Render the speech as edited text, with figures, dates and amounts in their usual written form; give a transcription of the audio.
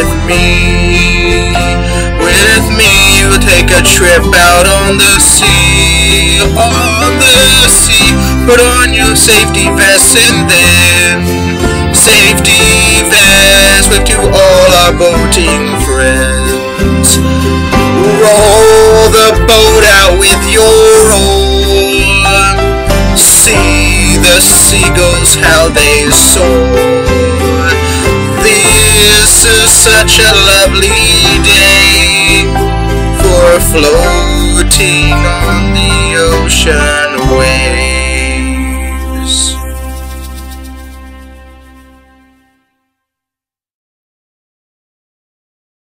with me. With me, we'll take a trip out on the sea. On the sea, put on your safety vest and then safety vest, wave to all our boating friends. Roll the boat out with your oar. See the seagulls how they soar. This is such a lovely day for floating on the ocean wave.